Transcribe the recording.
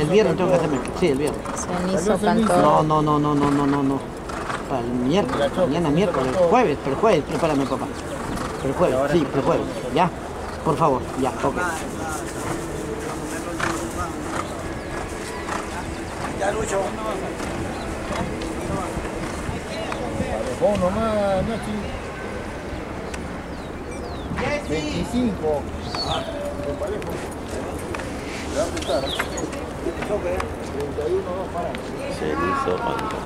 viernes tengo que hacerme. Sí, el viernes. Cenizo, cantor. No. Para el miércoles, mañana miércoles, jueves, pero jueves, prepárame papá. Pero jueves, sí, pero jueves, ya. Por favor, ya, ok. Ya, Lucho. Vos nomás, Nachi. 25. ¿Te parece? Le va a apretar, ¿eh? 31 no para. Cenizo, cantor.